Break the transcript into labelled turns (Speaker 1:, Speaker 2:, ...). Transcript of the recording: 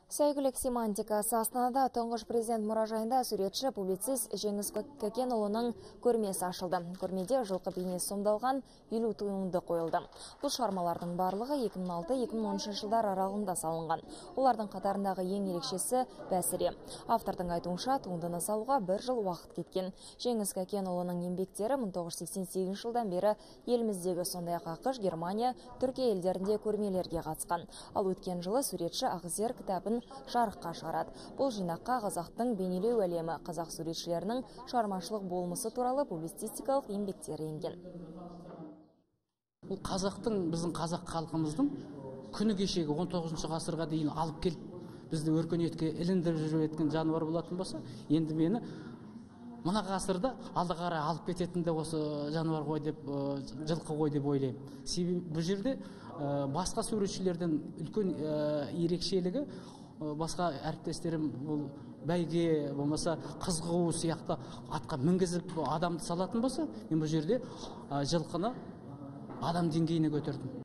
Speaker 1: Сәйгүлік семантикасы Астанада тұңғыш президент мұражайында суретші публицист Жеңіс Кәкенұлының көрмесі ашылды. Көрмеде жылқы бейнесі сомдалған 50 туынды қойылды. Бұл шығармалардың барлығы 2006-2013 жылдар аралығында салынған. Олардың қатарындағы ең ерекшесі Бәсіре. Автордың айтуынша туындыны салуға 1 жыл уақыт кеткен. Жеңіс Кәкенұлының еңбектері 1988 жылдан бері еліміздегі сондай-ақ ақш, Германия, Түркия елдерінде көрмелерге қатысқан. Ал өткен жылы суретші Ағзер кітабын жарыққа шығарады. Бұл жинаққа қазақтың бейнелеу әлемі, қазақ суретшілерінің шығармашылық болмысы туралы публицистикалық еңбектері енген.
Speaker 2: Бұл біздің қазақ халқымыздың күні кешегі 19 ғасырға дейін алып келіп, бізді өркениетке іліндіріп жүріп еткен жануар болатын болса, енді мені мына ғасырда алды қарай алып кететін де осы жануар ғой деп, жылқы ғой деп ойлаймын. Себебі бұл жерде басқа суретшілерден үлкен ерекшелігі, басқа әріптестерім бұл бәйге болмаса қыз қуу сияқты атқа мінгізіп адамды салатын болса, мен бұл жерде жылқыны адам деңгейіне көтердім.